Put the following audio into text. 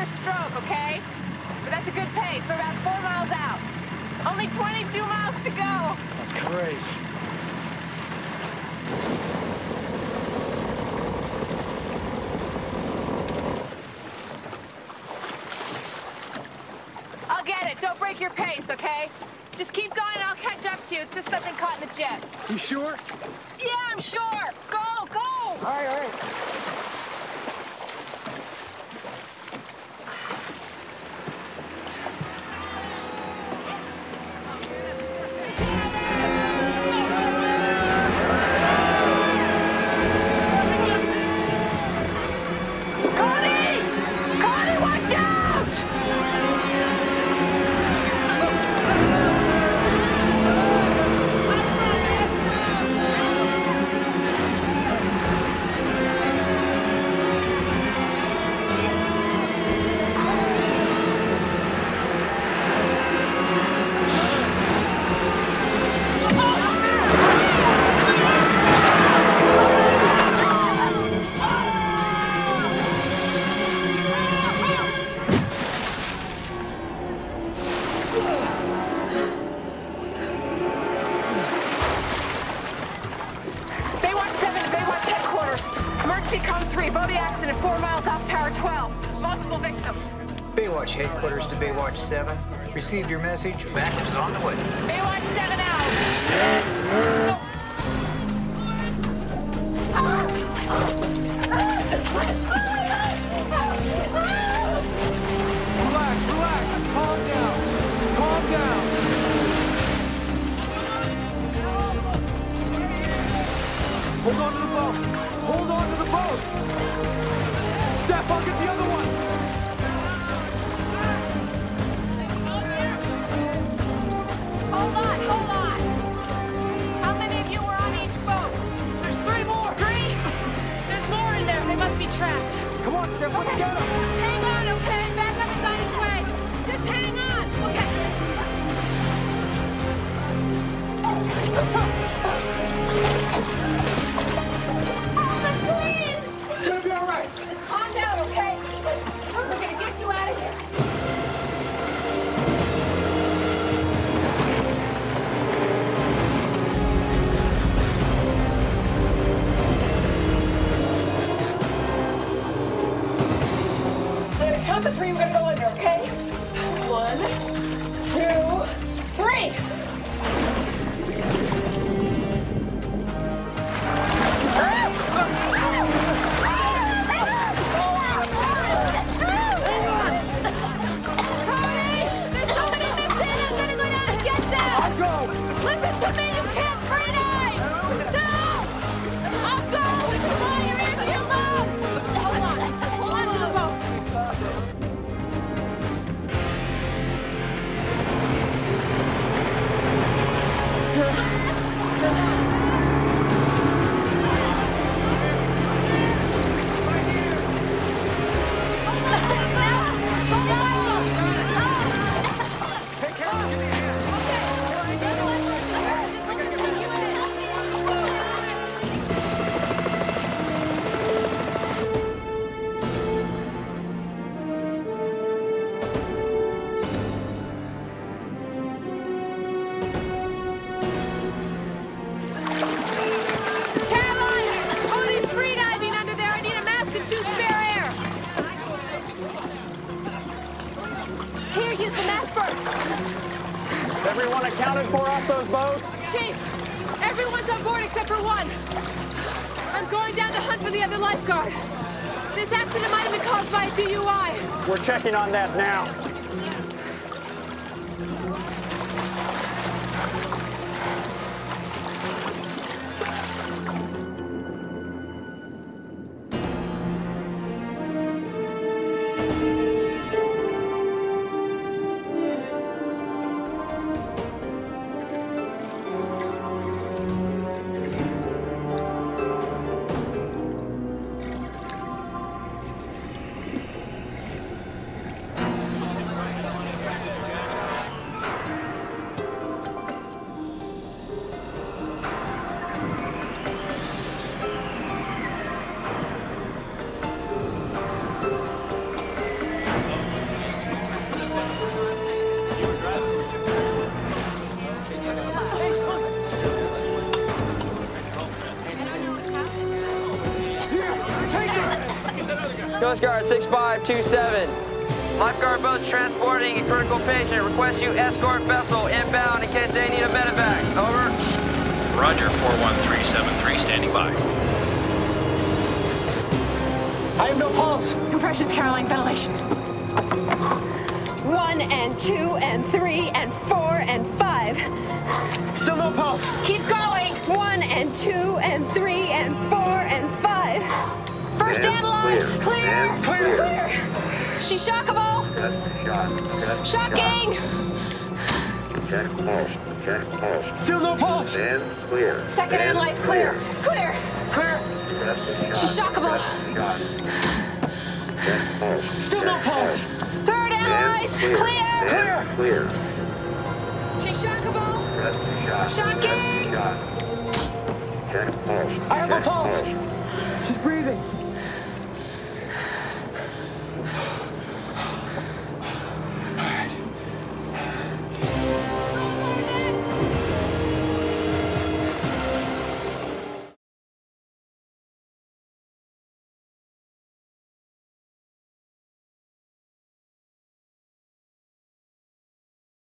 a stroke, okay? But that's a good pace. We're about 4 miles out. Only 22 miles to go. Great. I'll get it. Don't break your pace, okay? Just keep going and I'll catch up to you. It's just something caught in the jet. You sure? Yeah, I'm sure. Go, go! All right, all right. accident 4 miles off Tower 12. Multiple victims. Baywatch headquarters to Baywatch 7. Received your message. Max is on the way. Baywatch 7 out. Relax, relax. Calm down. Calm down. Hold on to the boat. Hold on to the boat. Steph, I'll get the other one. Hold on, hold on. How many of you were on each boat? There's 3 more. 3? There's more in there. They must be trapped. Come on, Steph, let's get them. Hang on, okay? Backup is on its way. Just hang on. Okay. It's gonna be all right. Just calm down, okay? We're gonna get you out of here. I'm gonna count to 3, we're gonna go under, okay? 1, 2, 3! Cody! There's somebody missing! I'm gonna go down and get them! I'll go. Listen to me! You can't free dive! No! I'll go! Come on, your ears and your lungs! Hold on. Hold on to the boat. Take care of it. Caroline! Cody's free diving under there. I need a mask and 2 spare air. Here, use the mask first. Is everyone accounted for off those boats? Chief, everyone's on board except for one. I'm going down to hunt for the other lifeguard. This accident might have been caused by a DUI. We're checking on that now. Coast Guard 6527. Lifeguard boats transporting a critical patient. Request you escort vessel inbound in case they need a medevac. Over. Roger, 41373, standing by. I have no pulse. Compressions, Caroline, ventilations. 1 and 2 and 3 and 4 and 5. Still no pulse. Keep going. 1 and 2 and 3 and 4 and 5. First analyze. Clear. Clear. Clear. She's shockable. Shocking. Check pulse. Check pulse. Still no pulse. And clear. Second analyze. Clear. Clear. Clear. She's shockable. Shot. Check pulse. Still no pulse. Third analyze. Clear. Clear. Clear. She's shockable. Press the shot. Shocking. Shot. Check pulse. I have no Check pulse. She's breathing.